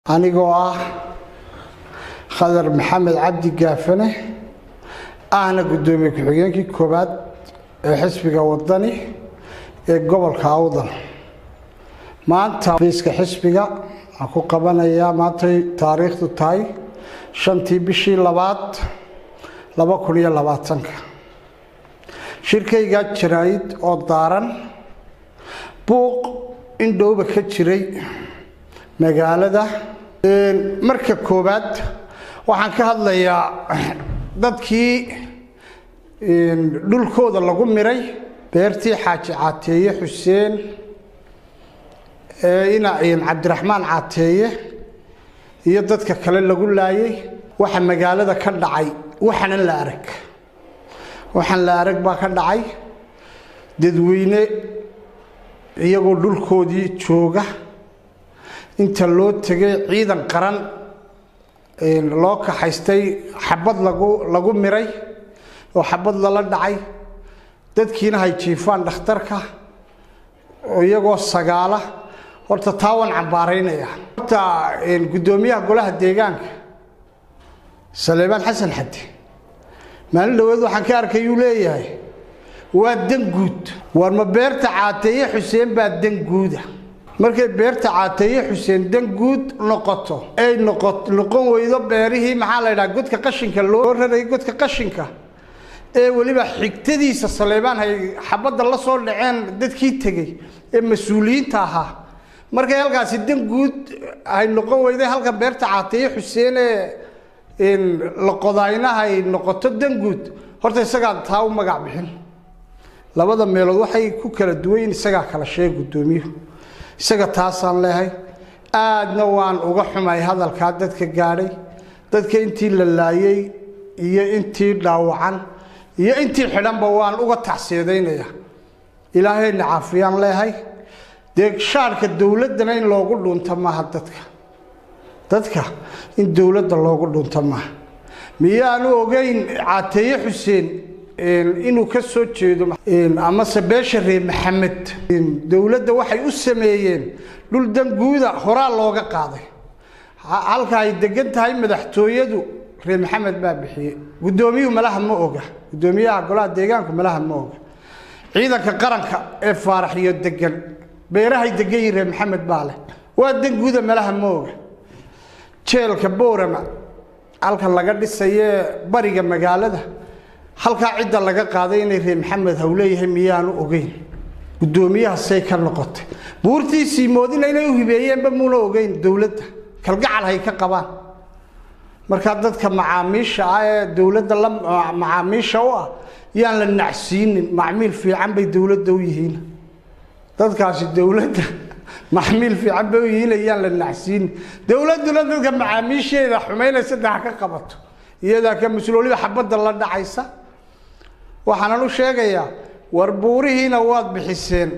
anigoo ah Khadar Maxamed Cabdi Gaafane ahna gudoomiye ku-xigeenkii koobaad ee xisbiga wadani ee gobolka Awdal maanta fiiska xisbiga aan ku qabanaya maanta taariikhdu tahay 5tii bishii labaad 2020 shirkayga jiraayid oo daaran buuq indhowba ka jiray magaalada marka koobaad waxaan ka hadlayaa dadkii dhulkooda lagu miray beertii Xaaji Caateeye Xuseen ina Cabdiraxmaan Caateeye iyo dadka kale lagu laayay waxa magaalada ka dhacay waxaan la arag baa ka dhacay dadweyne iyagoo dhulkoodii jooga inta loo tagay ciidan qaran loo ka haystay xabad lagu miray oo xabad la dhacay dadkiina hay jiifaan dhakhtarka oo iyagoo sagaala horta taawan cambaaraynaya horta gudoomiyaha golaha deegaanka Saleebaan Xasan Xaddi maalin dhaweed waxaan ka arkay uu leeyahay waa danguud war ma beerta Caateeye Xuseen baa danguuda markay beerta Caateeye Xuseen danguud noqoto ay noqon weydo beerihii maxaa la yiraahdaa godka qashinka loo raray godka qashinka ee waliba xigtadiisa Saleebaan hay xabada la soo dhaceen dadkii tagay ee mas'uuliyiinta ahaa markay halkaas danguud ay noqon weydo halka beerta Caateeye Xuseen in la qodaynaha ay noqoto danguud horta isaga taa u magac bixin labada meelood waxay ku kala duwan isaga kala sheeg gudoomiyuhu isaga taasaan leeyahay aadna waan uga xumay hadalka dadka gaaray dadka intii la laayay iyo intii dhaawacan iyo intii xidhanba waan uga taxsiideynaya ilaahayna caafiyaan leeyahay deegshaarka dawladana in loogu dhunto ma dadka in dawladda loogu dhunto ma miyaanu ogeyn Caateeye Xuseen inuu ka soo jeedo ama sabeesha reer Maxamed dawladda waxay u sameeyeen dhul danguuda horaa looga qaaday halka ay degan tahay madaxtooyadu reer Maxamed baa bixiyay gudoomiyuhu malaha ma oga gudoomiyaha golaha deegaanka malaha ma oga ciidanka qaranka ee faaraxiyo degan beerahay degan reer Maxamed baa leh waa danguuda malaha ma oga jeelka Boorama halka laga dhisay bariga magaalada halka cid laga qaaday inay reer Maxamed hawleeyahay miyaanu ogeyn gudoomiyaha say ka noqotay buurtiisii moodina inay u hibeeyeen ba muuna ogeyn dawladda kalgacal hay ka qabaan marka dadka macaamiisha ee dawladda la macaamiisha oo yaan la nacsiinin macaamiil fiican bay dawladda u yihiin dadkaasi dawladda macaamiil fiican bay u yihiin yaan la nacsiin dawladuna dadka macaamiisheeda xumeynaysa saddex ka qabato iyada ka mas'uuliyiin xabada la dhacaysa waxaan u sheegayaa war buurihiina waad bixiseen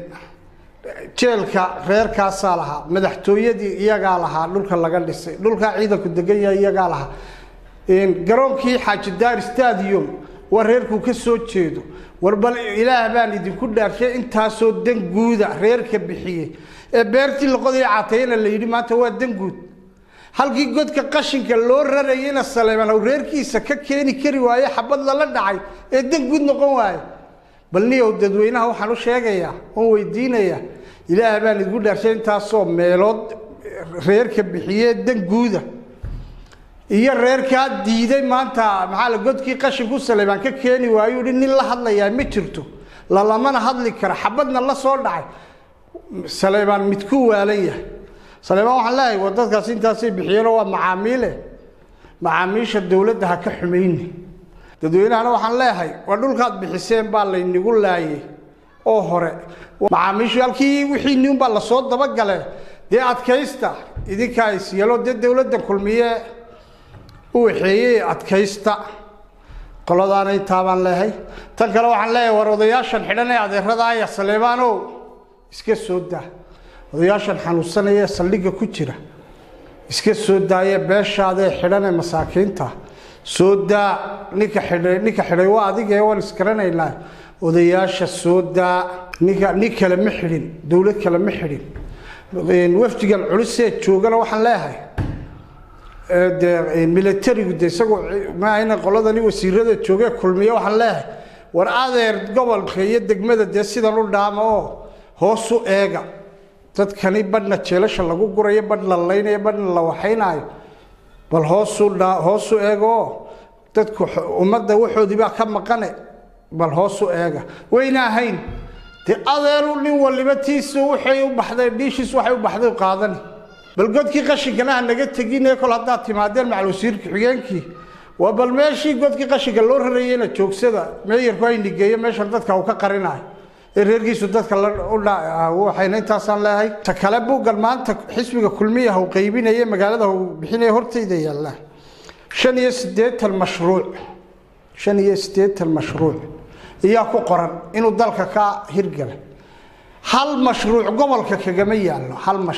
jeelka reerkaas laha madaxtooyadii iyaga laha dhulka laga dhisay dhulka ciidanku degan yahay iyaga laha garoonkii Xaaji Daar Stadium war reerku ka soo jeedo war bal ilaah baan idinku dhaarshay intaas oo danguuda reerka bixiyay ee beertii la qoday Caateeyena la yiri maanta waa danguud halkii godka qashinka loo rarayna Saleebaan oo reerkiisa ka keeni kari waayay xabad la dhacay ee danguud noqon waayay balniyo dadweynaha waxaan u sheegayaa oo weydiinaya ilaah baan idinku dhaarshay intaas oo meelood reerka bixiyay danguuda iyo reerka diiday maanta maxaa la godkii qashinku Saleebaan ka keeni waayay nin la hadlaya ma jirto la lamana hadli kara xabadna la soo dhacay Saleebaan mid ku waalayay Saleebaan waxa la yiraahdaa dadkaas intaas bixiyeen waa macaamiisha dawladda ha ka xumeeyni dadweynaha waxaan leeyahay waa dhulkaad bixiseen baa la inigu laayay oo hore macaamiishu halkii wixii nin baa la soo daba galay dee adkaysta idinka ay siiyalo dawladda kulmiye u waxeeyay adkaysta qoladaanay taaban leeyahay tan kale waxaan leeyahay war odayaashan xidhan ee adeerada ay Saleebaanow iska soo daa odayaashan xanuunsanaya saldhiga ku jira iska soo daaya beeshaada xidhan ee masaakiinta soo daa ninka xidhay waa adiga ee waan iskaraynaa odayaasha soo daa ninka kale ma xidhin dawlad kale ma xidhin wafdigan culus ee joogana waxaan leeyahay militarigu de isagoo ma ayna qoladani wasiirada joogay kulmiye waxaan leeyahay war adeer gobolka iyo degmada de sidan u dhaamo oo hoos u eega dadkani badna jeelasha lagu gurayo bad la leynayo badna la waxaynayo bal hoos u eego dadku ummadda waxoodii baa ka maqane bal hoos u eega wayna ahayn de adeeru nin waliba tiisu waxay u baxday dhiishiis waxay u baxday qaadan bal godkii qashigana naga taginay kol hadda timaadeen macal wasiirka xigeenkii waa bal meeshii godkii qashiga loo rarayayna joogsada meeyarku ay nigeeyo meesha dadka uu ka qarinayo reerkiisu dadka waxayna intaasaan leeyahay ta kale buugan maanta xisbiga kulmiyaha uu qaybinayay magaalada uu bixinay hortayda yaalla 85 mashruuc ayaa ku qoran inuu dalka ka hirgala hal mashruuc gobolka kagama yaalo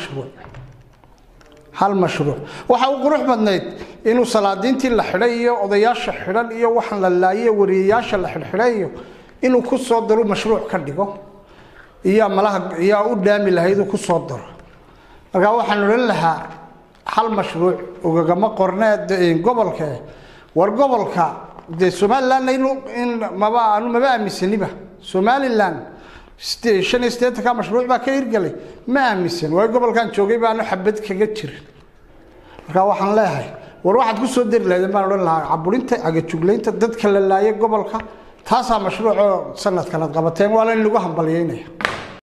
hal mashruuc waxa uu qurux badnayd inuu salaadiintii la xidhay iyo odayaasha xidhan iyo waxan la laayay wariyaasha la xidhay inuu ku soo daro mashruuc ka dhigo iyo malaha iyo u dhaami lahayd ku soo daro marka waxaan oran lahaa hal mashruuc ugagama qorneed gobolka war gobolka de Somaliland in maba aamisaniba Somaliland shan ka mashruuc baa ka hirgalay ma aaminsan way gobolkan joogay baanu xabad kaga jirin marka waxaan leeyahay war waxaad ku soo dir leedahay baan oran lahaa caburinta aga jugleynta dadka la laayay gobolka taasa mashruuc sanadkan qabateen waa in lagu hambalyeynaa